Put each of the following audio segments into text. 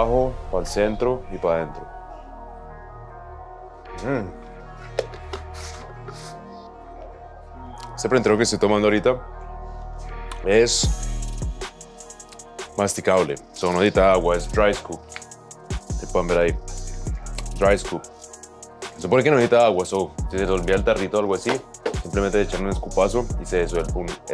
abajo, para el centro y para adentro. Este preentreno que estoy tomando ahorita es masticable. No necesita agua, es dry scoop. Se pueden ver ahí. Dry scoop. Se supone que no necesita agua, si se les olvida el tarrito o algo así, simplemente echan un escupazo y se disuelve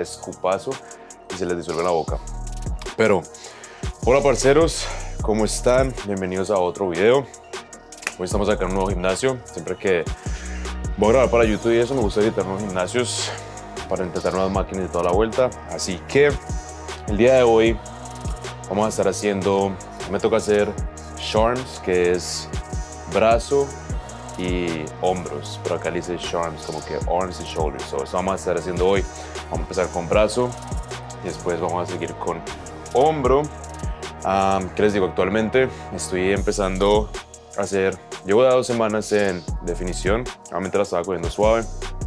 y se les disuelve en la boca. Pero, hola parceros, ¿cómo están? Bienvenidos a otro video. Hoy estamos acá en un nuevo gimnasio. Siempre que voy a grabar para YouTube y eso, me gusta visitar nuevos gimnasios para intentar nuevas máquinas de toda la vuelta. Así que el día de hoy vamos a estar haciendo, me toca hacer Charms, que es brazo y hombros, pero acá le dice Charms, como que arms y shoulders. Eso vamos a estar haciendo hoy. Vamos a empezar con brazo y después vamos a seguir con hombro. ¿Qué les digo? Actualmente estoy empezando a hacer, llevo 2 semanas en definición, realmente la estaba cogiendo suave.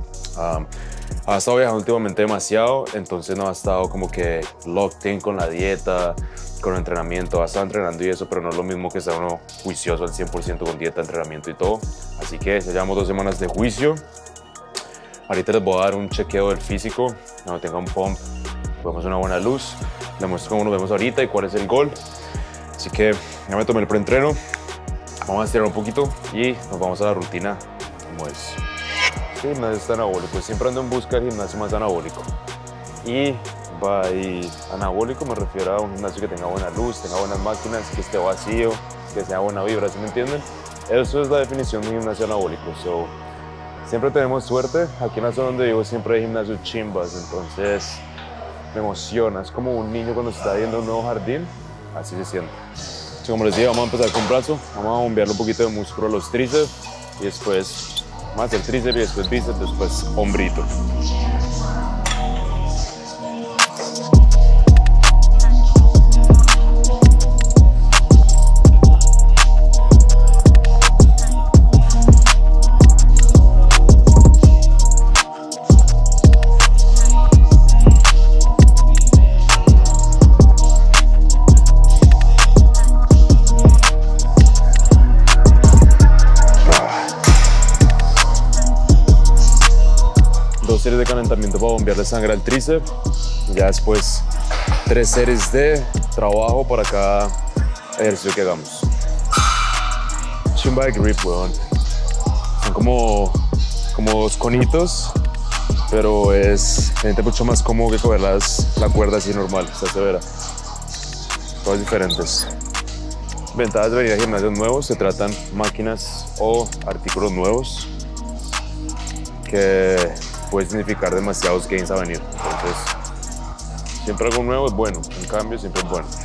Ha estado viajando últimamente demasiado, entonces no ha estado como que locked in con la dieta, con el entrenamiento. Ha estado entrenando y eso, pero no es lo mismo que estar uno juicioso al 100% con dieta, entrenamiento y todo. Así que ya llevamos 2 semanas de juicio. Ahorita les voy a dar un chequeo del físico, cuando tenga un pump, vemos una buena luz. Les muestro cómo nos vemos ahorita y cuál es el goal. Así que ya me tomé el preentreno. Vamos a estirar un poquito y nos vamos a la rutina como es. Este gimnasio está anabólico, siempre ando en busca del gimnasio más anabólico. Y anabólico me refiero a un gimnasio que tenga buena luz, tenga buenas máquinas, que esté vacío, que sea buena vibra, ¿sí me entienden? Eso es la definición de un gimnasio anabólico. Siempre tenemos suerte, aquí en la zona donde vivo siempre hay gimnasios chimbas, entonces me emociona, es como un niño cuando está yendo a un nuevo jardín, así se siente. Como les dije, vamos a empezar con brazo, vamos a bombearle un poquito de músculo a los tríceps y después vamos a hacer tríceps y después bíceps, después hombrito. Series de calentamiento para bombearle sangre al tríceps y ya después 3 series de trabajo para cada ejercicio que hagamos. Chimba de grip, weón. Son como 2 conitos, pero se siente mucho más cómodo que coger la cuerda así normal, está severa. Todas diferentes. Ventajas de venir a gimnasios nuevos: se tratan máquinas o artículos nuevos que puede significar demasiados gains a venir. Entonces, siempre algo nuevo es bueno, un cambio siempre es bueno.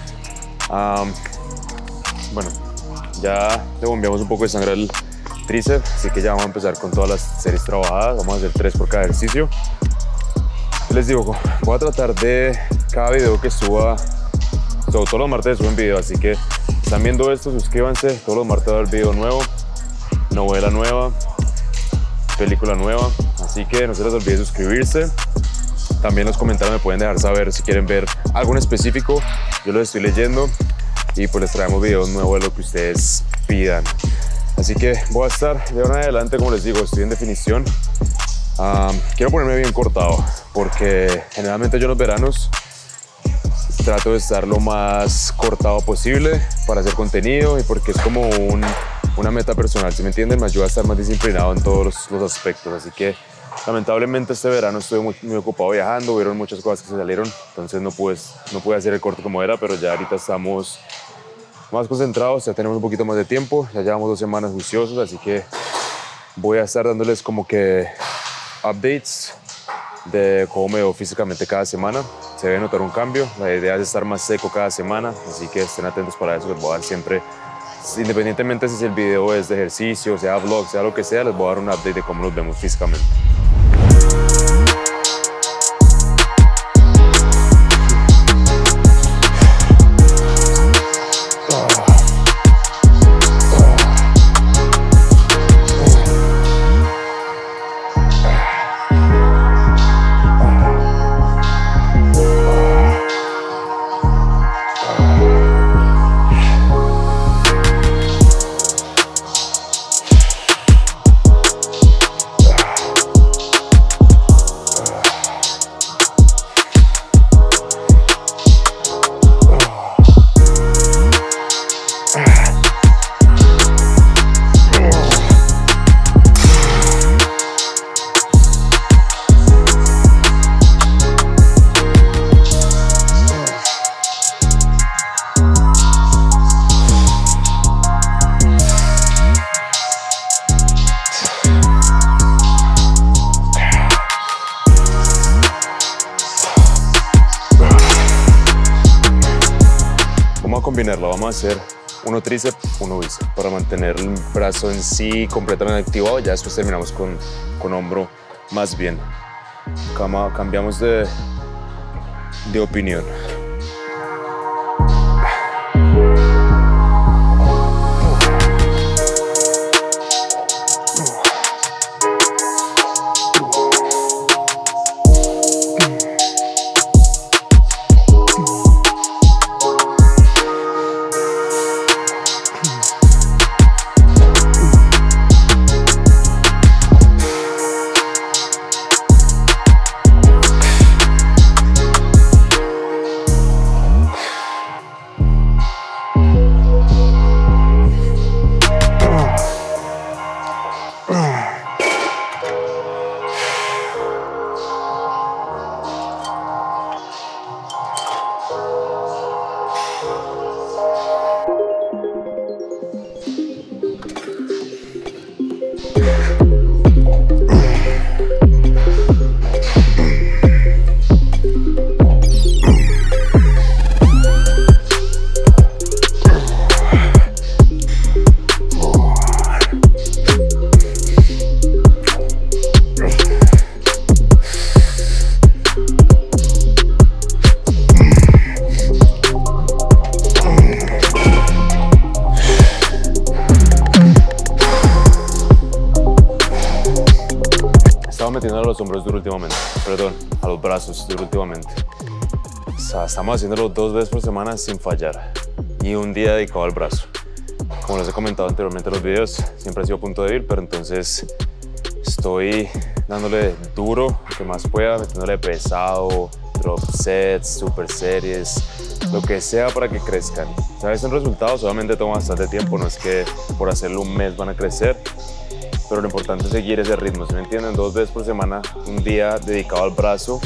Bueno, ya le bombeamos un poco de sangre al tríceps, así que ya vamos a empezar con todas las series trabajadas. Vamos a hacer 3 por cada ejercicio. Les digo, voy a tratar de cada video que suba, todos los martes suben video, así que están viendo esto, suscríbanse. Todos los martes va a haber video nuevo, novela nueva, película nueva, así que no se les olvide suscribirse. También los comentarios me pueden dejar saber si quieren ver algo en específico, yo los estoy leyendo y pues les traemos videos nuevos de lo que ustedes pidan. Así que voy a estar de ahora en adelante, como les digo, estoy en definición. Quiero ponerme bien cortado porque generalmente yo en los veranos trato de estar lo más cortado posible para hacer contenido y porque es como una meta personal, ¿sí me entienden? Me ayuda a estar más disciplinado en todos los aspectos. Así que lamentablemente este verano estuve muy ocupado viajando, hubieron muchas cosas que se salieron, entonces no pude hacer el corte como era, pero ya ahorita estamos más concentrados, ya tenemos un poquito más de tiempo, ya llevamos 2 semanas juiciosos, así que voy a estar dándoles como que updates de cómo me veo físicamente cada semana. Se debe notar un cambio, la idea es estar más seco cada semana, así que estén atentos para eso. Les voy a dar siempre, independientemente si el video es de ejercicio, sea vlog, sea lo que sea, les voy a dar un update de cómo nos vemos físicamente. mantenerlo. Vamos a hacer 1 tríceps, 1 bíceps para mantener el brazo en sí completamente activado. Ya después terminamos con hombro más bien. Cambiamos de opinión. Metiendo a los hombros duro últimamente, perdón, a los brazos duro últimamente. O sea, estamos haciéndolo 2 veces por semana sin fallar y un día dedicado al brazo. Como les he comentado anteriormente en los videos, siempre ha sido punto débil, pero entonces estoy dándole duro lo que más pueda, metiéndole pesado, drop sets, super series, lo que sea para que crezcan. ¿Sabes? Son resultados, obviamente toma bastante tiempo, no es que por hacerlo un mes van a crecer, pero lo importante es seguir ese ritmo, ¿sí me entienden? 2 veces por semana, un día dedicado al brazo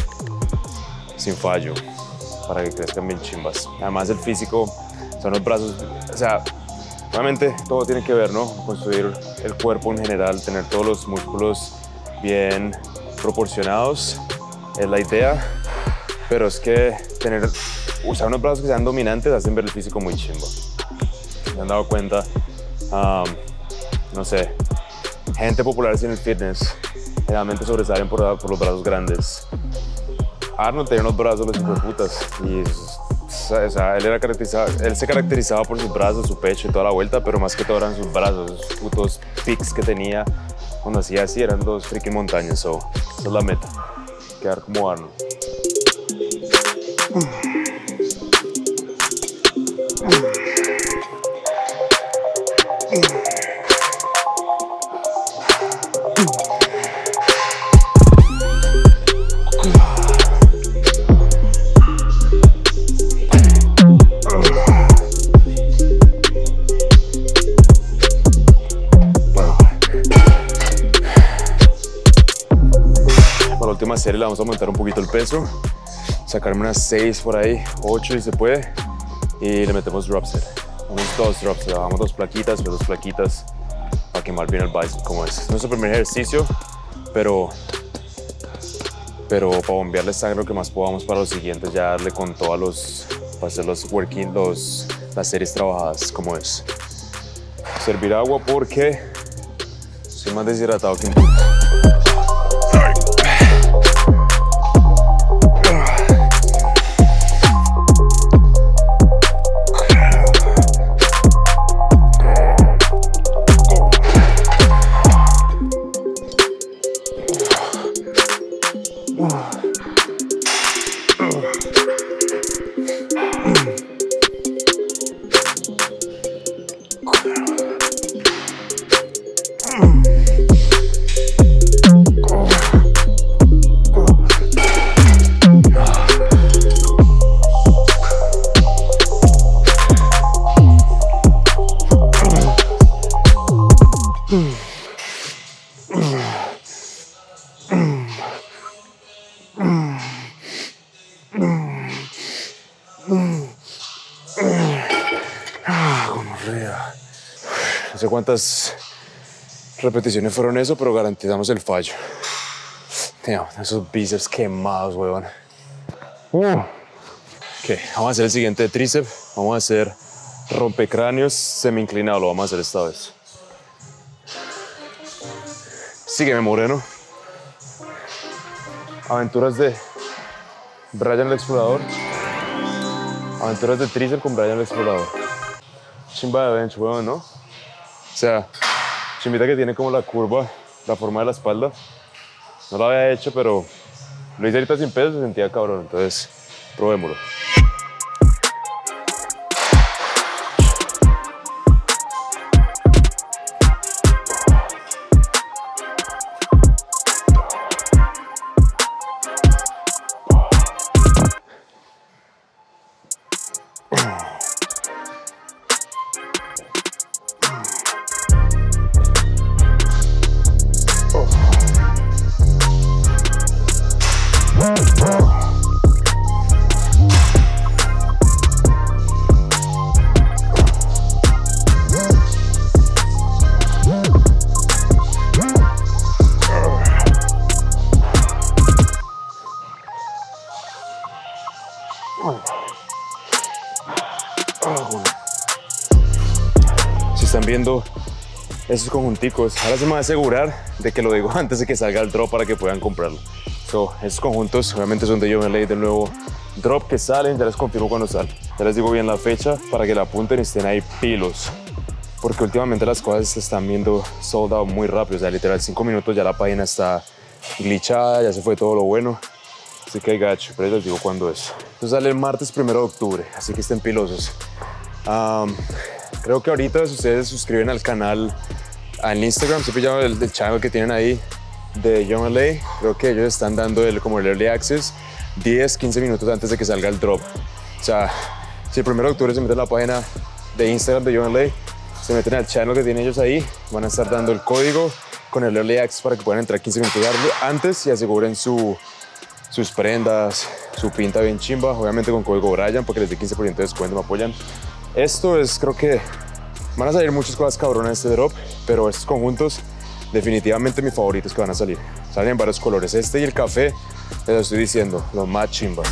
sin fallo, para que crezcan bien chimbas. Además el físico, son los brazos, o sea, obviamente todo tiene que ver, ¿no? Construir el cuerpo en general, tener todos los músculos bien proporcionados, es la idea, pero es que usar unos brazos que sean dominantes hacen ver el físico muy chimba. ¿Se han dado cuenta? No sé, gente popular en el fitness generalmente sobresalen por los brazos grandes. Arnold tenía unos brazos los hijueputas y o sea, él se caracterizaba por sus brazos, su pecho y toda la vuelta, pero más que todo eran sus brazos, esos putos pics que tenía cuando hacía así, eran 2 freaking montañas. So, esa es la meta, quedar como Arnold. Para la última serie le vamos a aumentar un poquito el peso, sacarme unas 6 por ahí, 8 si se puede, y le metemos drop set. Unos 2 drop set, bajamos 2 plaquitas, 2 plaquitas para quemar bien el bicep como es. No es nuestro primer ejercicio, pero para bombearle sangre lo que más podamos para los siguientes, ya darle con todos para hacer los las series trabajadas como es. Servir agua porque estoy más deshidratado que un puto. No sé cuántas repeticiones fueron eso, pero garantizamos el fallo. Damn, esos bíceps quemados, weón. Ok, vamos a hacer el siguiente de tríceps. Vamos a hacer rompecráneos semi-inclinado, lo vamos a hacer esta vez. Sígueme, moreno. Aventuras de Brian el Explorador. Aventuras de tríceps con Brian el Explorador. Chimba de bench, weón, ¿no? O sea, chimbita que tiene como la curva, la forma de la espalda. No lo había hecho, pero lo hice ahorita sin peso, se sentía cabrón. Entonces, probémoslo. Si están viendo esos conjunticos, ahora se me va a asegurar de que lo digo antes de que salga el drop para que puedan comprarlo. Esos conjuntos obviamente son de John LA, del nuevo drop que salen, ya les confirmo cuando salen. Ya les digo bien la fecha para que la apunten y estén ahí pilos. Porque últimamente las cosas se están viendo sold out muy rápido, o sea, literal 5 minutos ya la página está glitchada, ya se fue todo lo bueno. Así que hay gacho, pero les digo cuándo es. Esto sale el martes 1 de octubre, así que estén pilosos. Creo que ahorita si ustedes se suscriben al canal, al Instagram, se pillan el channel que tienen ahí de John LA, creo que ellos están dando como el Early Access 10-15 minutos antes de que salga el drop. O sea, si el 1 de octubre se meten a la página de Instagram de John LA, se meten al channel que tienen ellos ahí, van a estar dando el código con el Early Access para que puedan entrar 15 minutos antes y aseguren sus prendas, su pinta bien chimba, obviamente con código Brian porque les dé 15% de descuento, me apoyan. Esto es, creo que van a salir muchas cosas cabronas en este drop, pero estos conjuntos definitivamente mis favoritos que van a salir. Salen en varios colores, este y el café, les lo estoy diciendo, los más chimbas.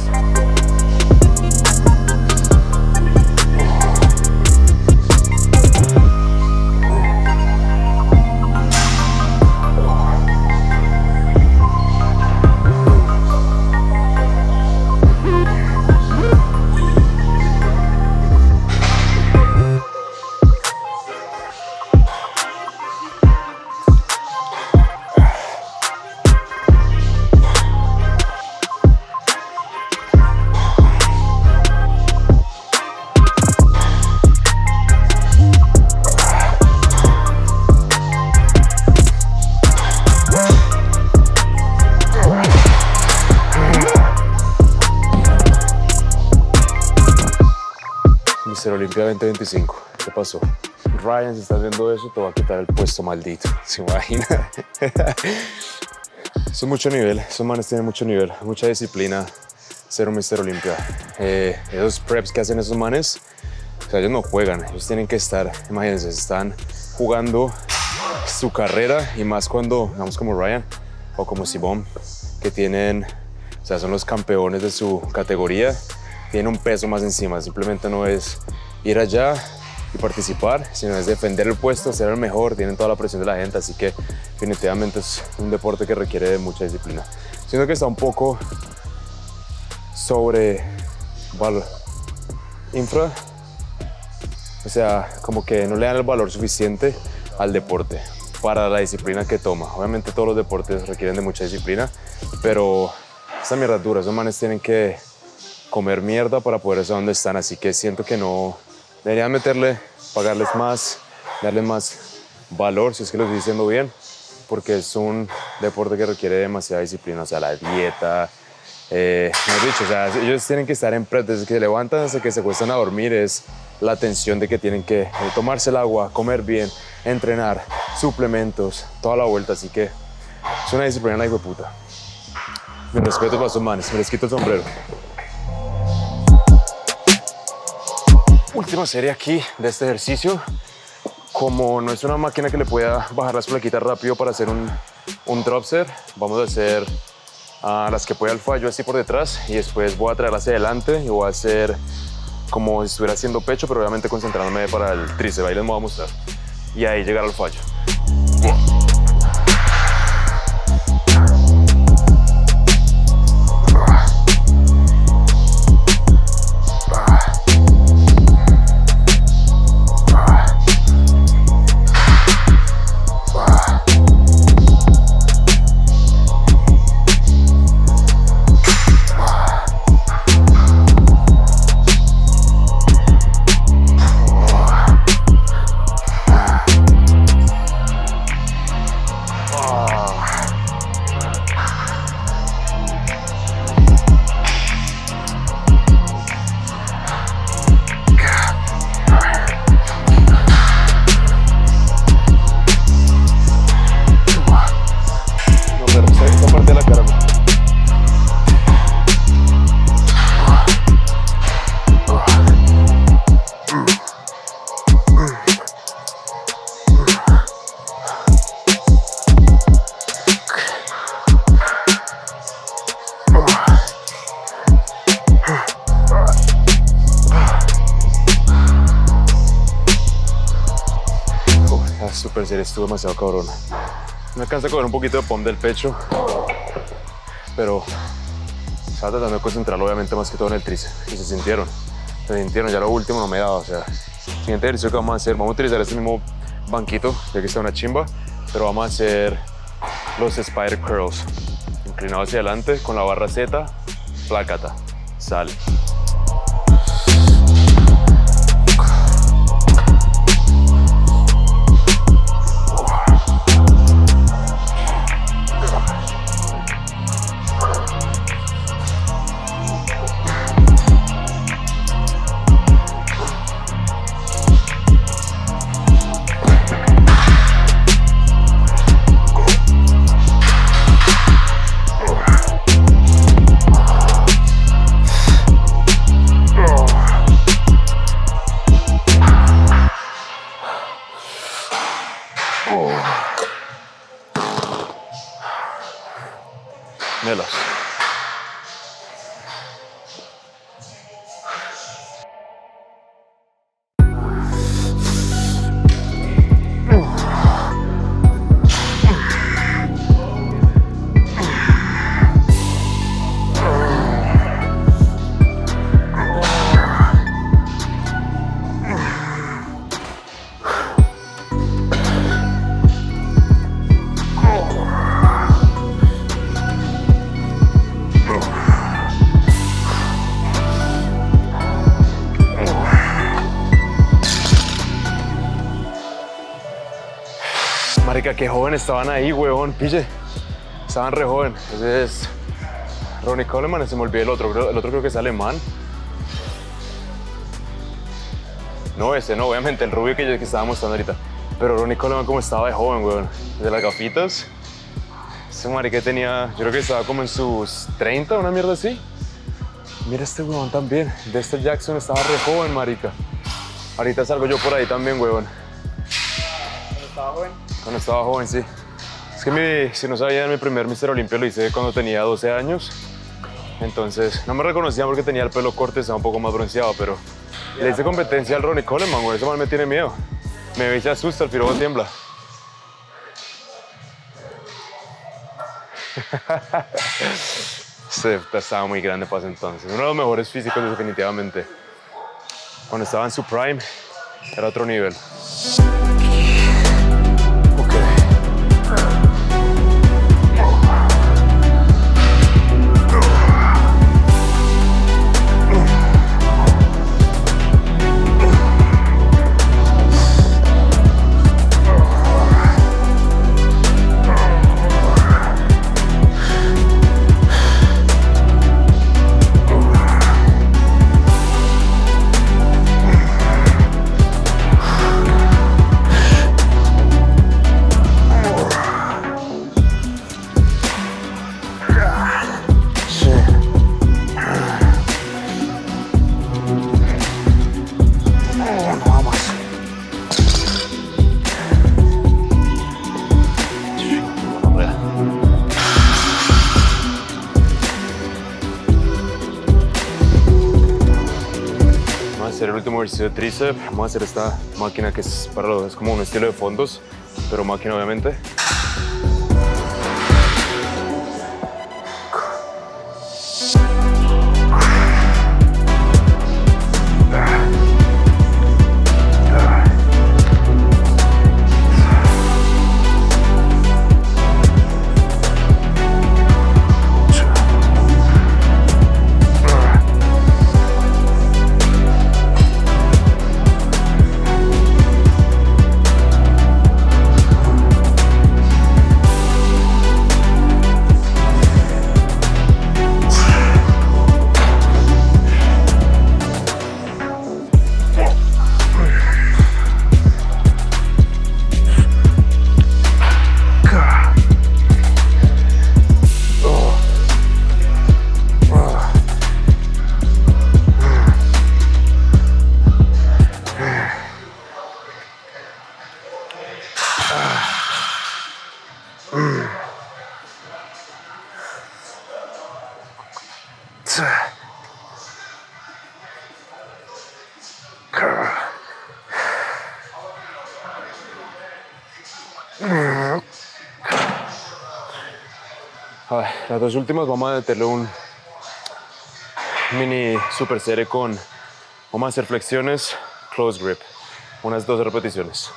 Mr. Olympia 2025, ¿qué pasó? Ryan, si estás viendo eso, te va a quitar el puesto, maldito. ¿Se imagina? Eso es mucho nivel, esos manes tienen mucho nivel, mucha disciplina, ser un Mr. Olympia. Esos preps que hacen esos manes, o sea, ellos no juegan, ellos tienen que estar, imagínense, están jugando su carrera y más cuando, digamos como Ryan o como Simón, que tienen, o sea, son los campeones de su categoría, tienen un peso más encima, simplemente no es ir allá y participar, sino es defender el puesto, ser el mejor, tienen toda la presión de la gente, así que definitivamente es un deporte que requiere de mucha disciplina. Siento que está un poco sobre infra, o sea, como que no le dan el valor suficiente al deporte para la disciplina que toma. Obviamente todos los deportes requieren de mucha disciplina, pero esta mierda es dura, esos manes tienen que comer mierda para poder estar donde están, así que siento que no deberían pagarles más, darles más valor, si es que lo estoy diciendo bien, porque es un deporte que requiere demasiada disciplina, o sea, la dieta, mejor dicho, o sea, ellos tienen que estar en prep desde que se levantan hasta que se acuestan a dormir, es la atención de que tienen que tomarse el agua, comer bien, entrenar, suplementos, toda la vuelta, así que es una disciplina la hijo de puta. Mi respeto para esos manes, me les quito el sombrero. Última serie aquí de este ejercicio. Como no es una máquina que le pueda bajar las plaquitas rápido para hacer un drop set, vamos a hacer las que pueda el fallo así por detrás y después voy a traerlas hacia adelante y voy a hacer como si estuviera haciendo pecho, pero obviamente concentrándome para el tríceps. Ahí les voy a mostrar. Y ahí llegar al fallo. Super serie, estuvo demasiado cabrón. Me alcanza a coger un poquito de pump del pecho, pero estaba tratando de concentrarlo obviamente más que todo en el tríceps. Y se sintieron, ya lo último no me daba. O sea, el siguiente ejercicio que vamos a hacer, vamos a utilizar este mismo banquito, ya que está una chimba, pero vamos a hacer los spider curls, inclinado hacia adelante con la barra Z, plácata, sale. Melas. Marica, qué joven estaban ahí, huevón, pille. Estaban re joven. Ese es Ronnie Coleman, se me olvidó el otro creo que es alemán. No, ese no, obviamente, el rubio que estaba mostrando ahorita. Pero Ronnie Coleman como estaba de joven, huevón. De las gafitas. Ese marica tenía, yo creo que estaba como en sus 30, una mierda así. Mira este huevón también. Dexter Jackson estaba re joven, marica. Ahorita salgo yo por ahí también, huevón. ¿Cuándo estaba joven? Cuando estaba joven, sí. Es que si no sabían, mi primer Mr. Olympia lo hice cuando tenía 12 años. Entonces, no me reconocían porque tenía el pelo corto y estaba un poco más bronceado, pero le hice competencia al Ronnie Coleman, güey. Ese man me tiene miedo. Me ve y se asusta, el pirobo tiembla. Sí, estaba muy grande para ese entonces. Uno de los mejores físicos, definitivamente. Cuando estaba en su prime, era otro nivel. último ejercicio de tríceps. Vamos a hacer esta máquina que es para los, es como un estilo de fondos, pero máquina obviamente. Las dos últimas vamos a meterle un mini super serie con, vamos a hacer flexiones, close grip, unas 12 repeticiones.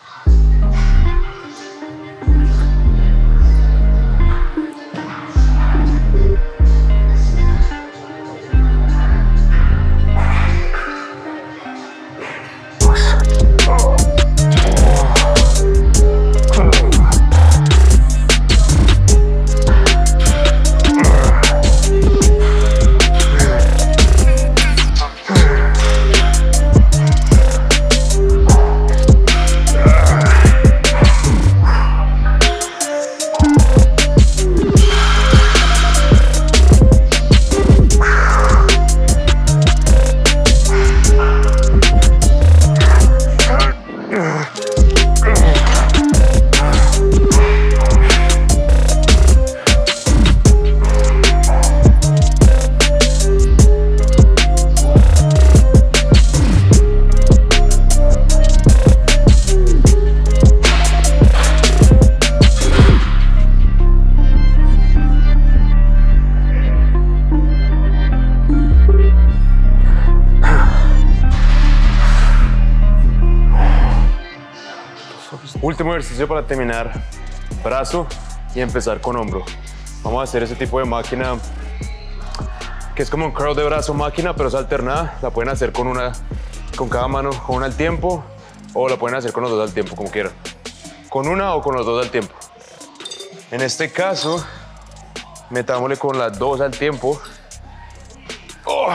Último ejercicio para terminar brazo y empezar con hombro. Vamos a hacer ese tipo de máquina que es como un curl de brazo máquina, pero es alternada. La pueden hacer con una, con cada mano, con una al tiempo, o la pueden hacer con los dos al tiempo, como quieran. Con una o con los dos al tiempo. En este caso, metámosle con las dos al tiempo. Oh.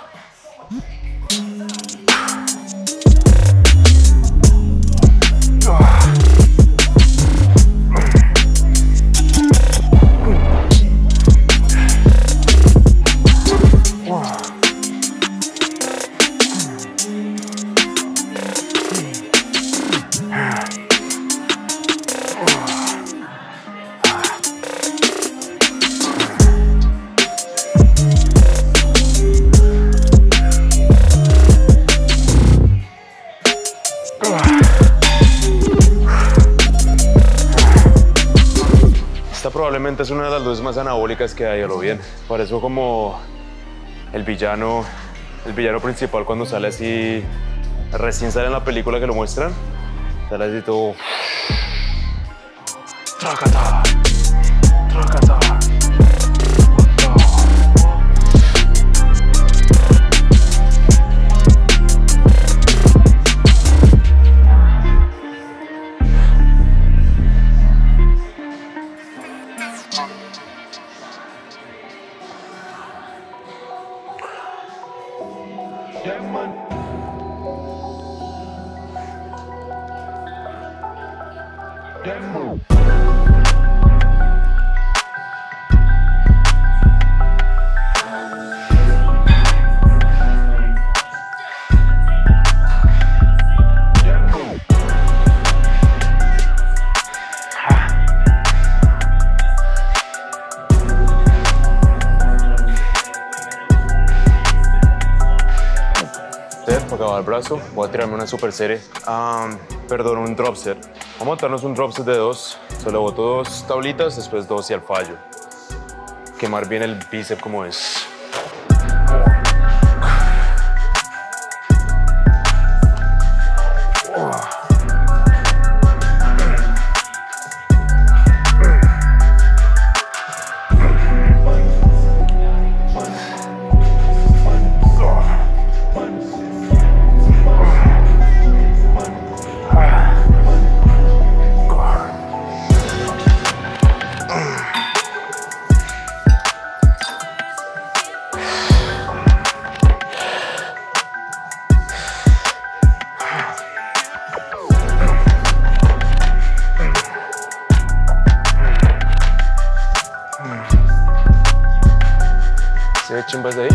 Probablemente es una de las luces más anabólicas que hay, a lo bien. Parece como el villano principal cuando sale así, recién sale en la película que lo muestran. Sale así todo. Tracata, tracata. trabajar el brazo, voy a tirarme una super serie. Perdón, un drop set. Vamos a darnos un drop set de 2. Solo boto 2 tablitas, después 2 y al fallo. Quemar bien el bíceps como es. ¿Se ve chimbas de ahí?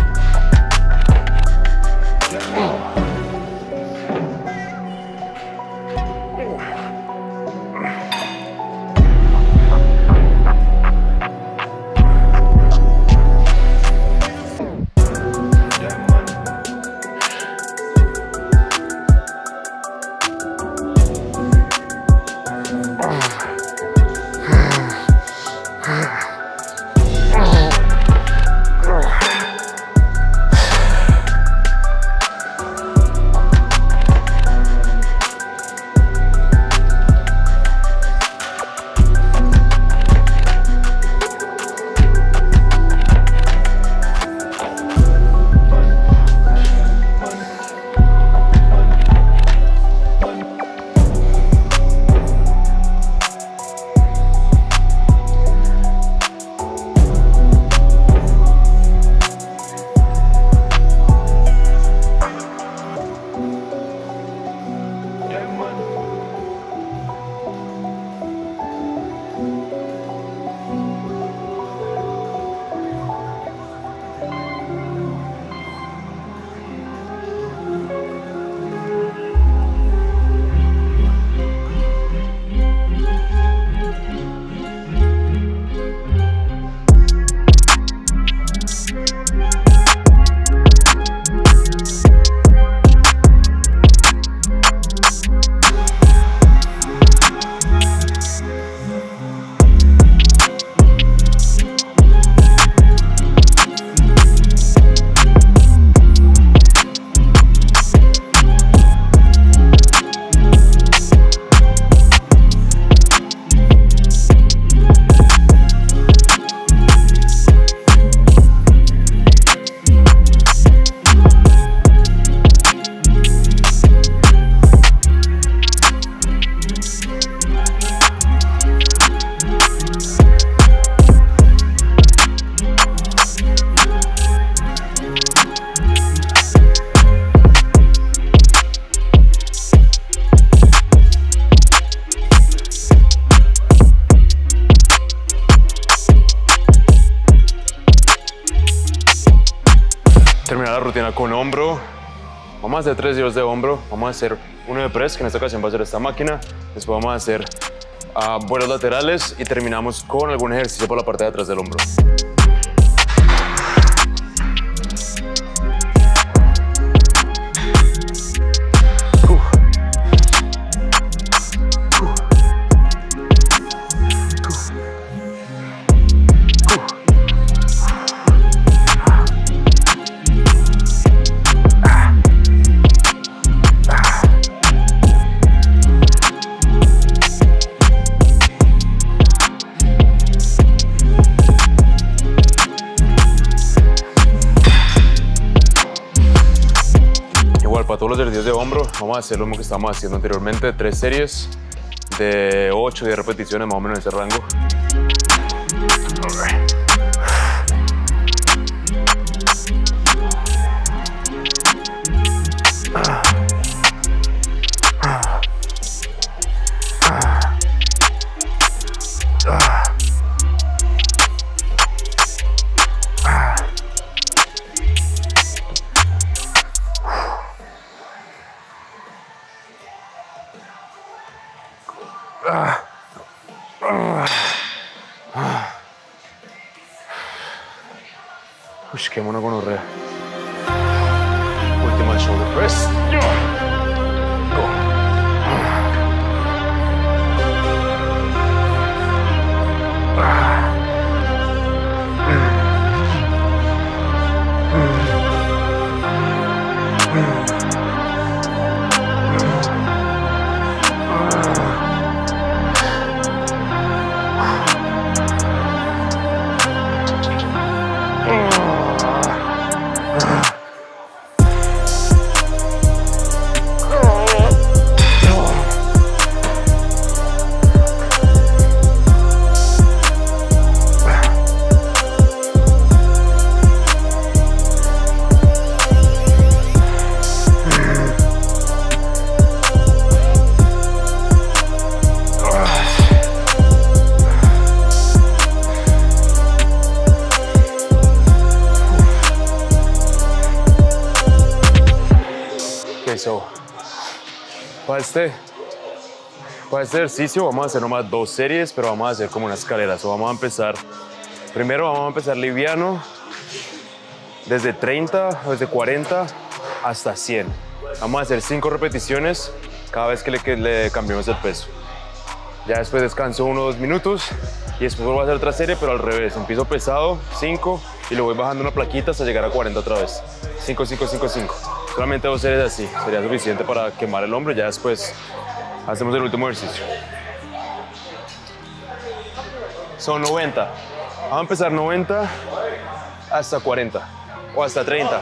Terminar la rutina con hombro. Vamos a hacer 3 giros de hombro. Vamos a hacer uno de press, que en esta ocasión va a ser esta máquina. Después vamos a hacer vuelos laterales y terminamos con algún ejercicio por la parte de atrás del hombro. Para todos los ejercicios de hombro, vamos a hacer lo mismo que estábamos haciendo anteriormente, 3 series de 8 10 repeticiones, más o menos en ese rango. Uy, qué mono gonorrea. Última one shoulder press. Go. So, para este ejercicio vamos a hacer nomás 2 series, pero vamos a hacer como una escalera. So, vamos a empezar, primero vamos a empezar liviano, desde 30 o desde 40 hasta 100. Vamos a hacer 5 repeticiones cada vez que le cambiemos el peso. Ya después descanso 1 o 2 minutos y después vuelvo a hacer otra serie, pero al revés. Empiezo pesado, 5, y lo voy bajando una plaquita hasta llegar a 40 otra vez. 5, 5, 5, 5. Solamente 2 series así, sería suficiente para quemar el hombro. Ya después hacemos el último ejercicio. Son 90. Vamos a empezar 90 hasta 40 o hasta 30.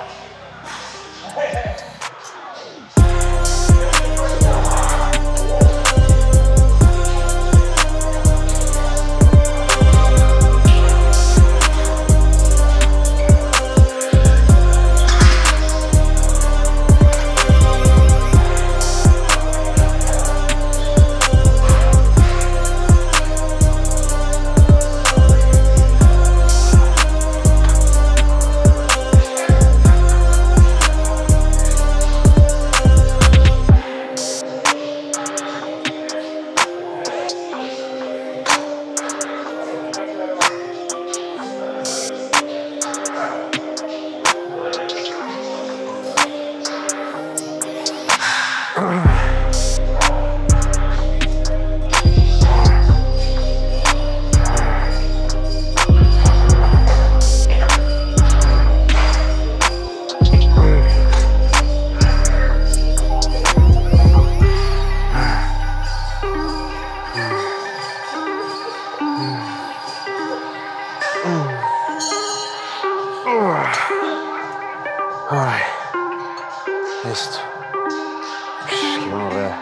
Ay, listo. Qué gonorrea.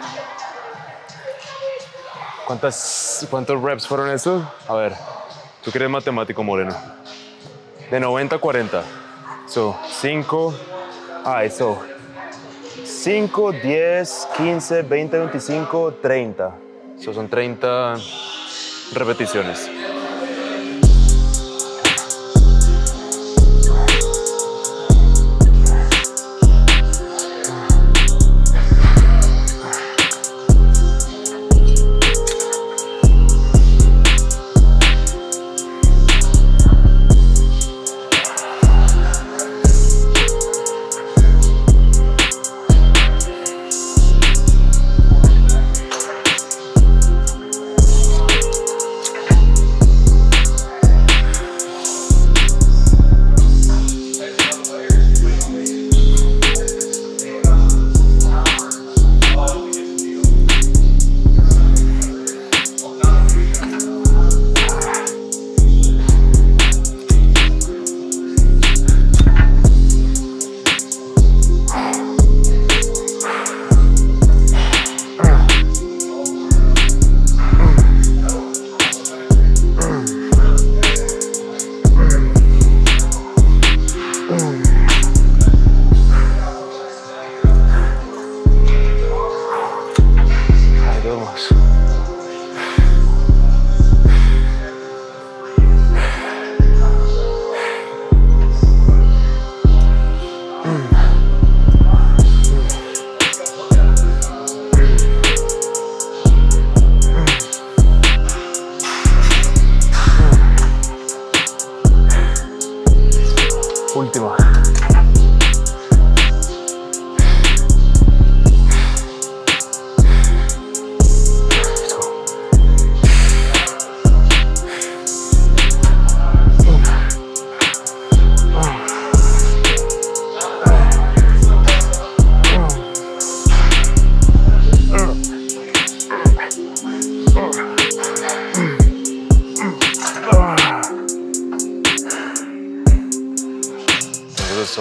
¿Cuántos reps fueron esos? A ver, tú que eres matemático, Moreno. De 90 a 40. So, 5. So 5, 10, 15, 20, 25, 30. So, son 30 repeticiones.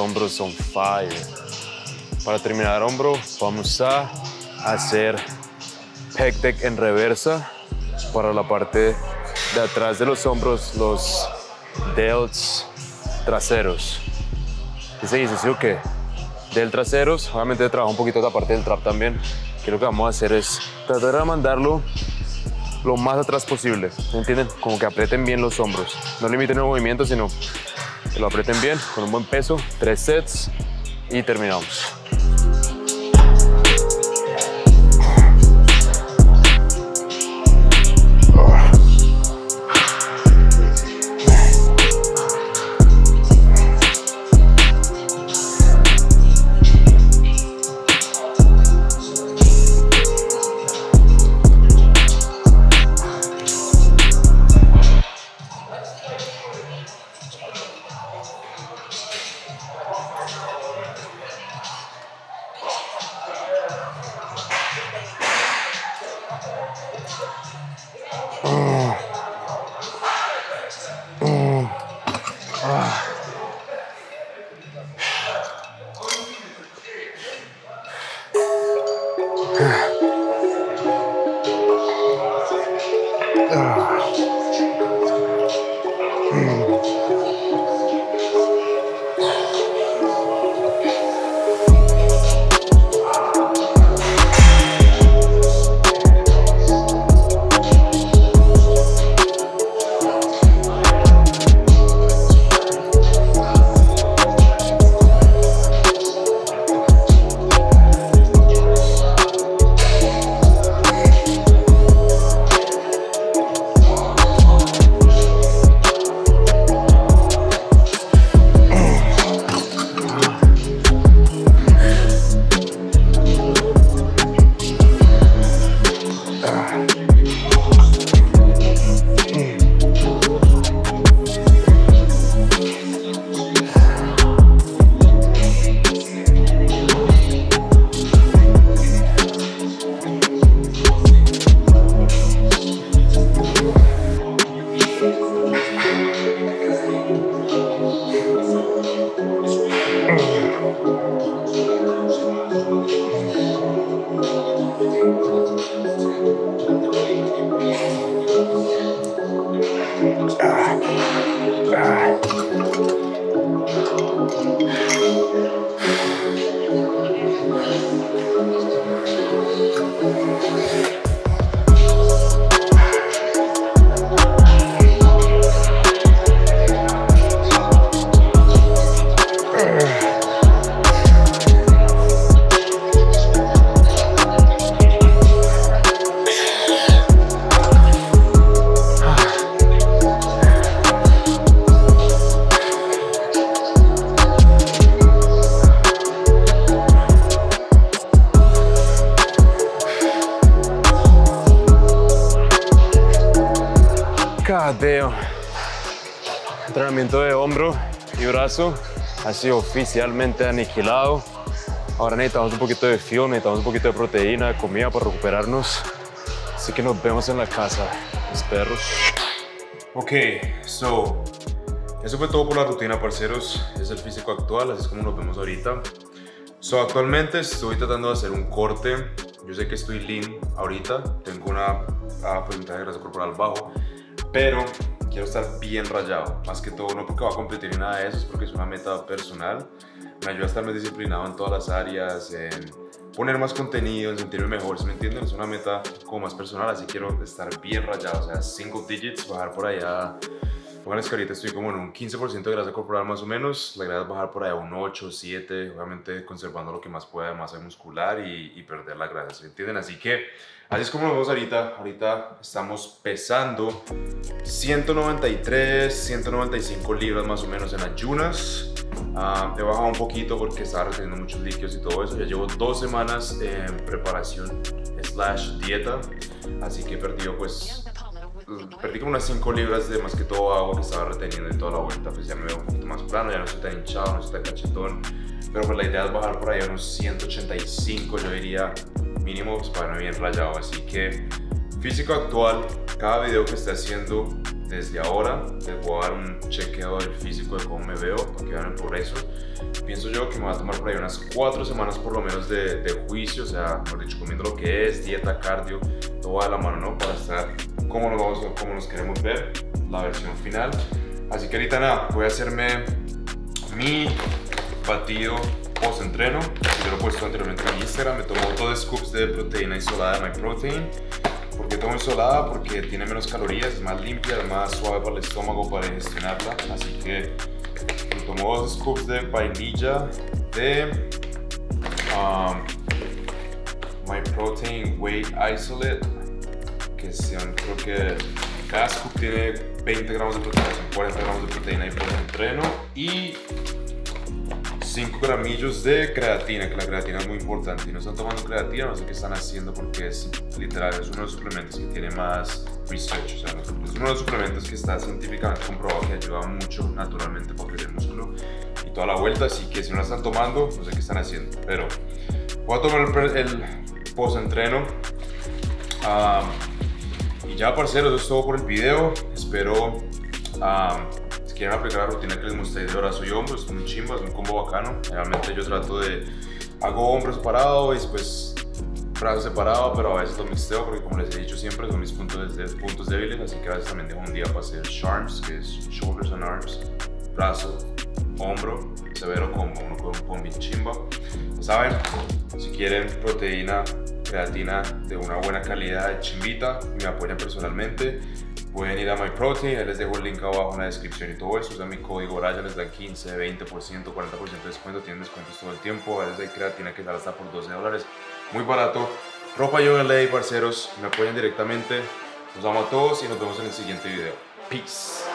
hombros on fire. Para terminar hombro, vamos a hacer pec deck en reversa para la parte de atrás de los hombros, los delts traseros. ¿Qué se dice? ¿Sí o qué? Del traseros, obviamente trabajo un poquito de la parte del trap también. Que lo que vamos a hacer es tratar de mandarlo lo más atrás posible, ¿entienden? Como que aprieten bien los hombros. No limiten el movimiento, sino que lo aprieten bien, con un buen peso. 3 sets y terminamos. Cadeo. Entrenamiento de hombro y brazo ha sido oficialmente aniquilado. Ahora necesitamos un poquito de fuel, necesitamos un poquito de proteína, de comida para recuperarnos. Así que nos vemos en la casa, mis perros. Ok, eso fue todo por la rutina, parceros. Es el físico actual, así es como nos vemos ahorita. Actualmente estoy tratando de hacer un corte. Yo sé que estoy lean ahorita, tengo una porcentaje de grasa corporal bajo, pero quiero estar bien rayado. Más que todo, no porque va a competir ni nada de eso, es porque es una meta personal. Me ayuda a estar más disciplinado en todas las áreas, en poner más contenido, en sentirme mejor, ¿sí me entienden? Es una meta como más personal, así quiero estar bien rayado, o sea, single digits, bajar por allá. Pónganles que ahorita estoy como en un 15% de grasa corporal más o menos. La idea es bajar por allá un 8, 7, obviamente conservando lo que más pueda de masa muscular y perder la grasa, ¿se entienden? Así que así es como nos vemos ahorita. Ahorita estamos pesando 193, 195 libras más o menos en ayunas. He bajado un poquito porque estaba reteniendo muchos líquidos y todo eso. Ya llevo 2 semanas en preparación / dieta, así que he perdido perdí como unas 5 libras de más que todo agua que estaba reteniendo y toda la vuelta. Pues ya me veo un poquito más plano, ya no estoy tan hinchado, no estoy tan cachetón. Pero pues la idea es bajar por ahí a unos 185, yo diría, mínimo, pues para verme bien rayado. Así que físico actual, cada video que esté haciendo desde ahora les voy a dar un chequeo del físico de cómo me veo para que vean el progreso. Pienso yo que me va a tomar por ahí unas 4 semanas por lo menos de juicio, o sea, mejor dicho, comiendo lo que es, dieta, cardio, todo va de la mano, ¿no? Para estar como nos queremos ver, la versión final. Así que ahorita nada, voy a hacerme mi batido post-entreno. Yo lo he puesto anteriormente en mi Instagram. Me tomo 2 scoops de proteína isolada de MyProtein. ¿Por qué tomo isolada? Porque tiene menos calorías, es más limpia, es más suave para el estómago para digestionarla. Así que me tomo 2 scoops de vainilla de MyProtein Whey Isolate, que sean, creo que cada scoop tiene 20 gramos de proteína, son 40 gramos de proteína ahí por el entreno, y 5 gramillos de creatina, que la creatina es muy importante. Y no están tomando creatina, no sé qué están haciendo, porque es literal, es uno de los suplementos que tiene más research, o sea, es uno de los suplementos que está científicamente comprobado que ayuda mucho naturalmente para crecer músculo y toda la vuelta. Así que si no la están tomando, no sé qué están haciendo. Pero voy a tomar el post-entreno. Y ya, parceros, eso es todo por el video. Espero si quieren aplicar la rutina que les mostré de brazo y hombro, es un chimba, es un combo bacano. Realmente yo trato de hago hombro separado y después brazo separado, pero a veces lo mixteo porque, como les he dicho siempre, son mis puntos débiles. Así que a veces también dejo un día para hacer SHARMS, que es Shoulders and Arms, brazo, hombro, severo combo, uno con un combo bien chimba. Ya saben, si quieren proteína, creatina de una buena calidad, chimbita, y me apoyan personalmente, pueden ir a MyProtein, ahí les dejo el link abajo en la descripción y todo eso. Usan mi código Raya, les dan 15, 20%, 40% de descuento, tienen descuentos todo el tiempo. A veces hay creatina que sale hasta por $12, muy barato. Ropa Yo LA, parceros, me apoyan directamente. Los amo a todos y nos vemos en el siguiente video. Peace.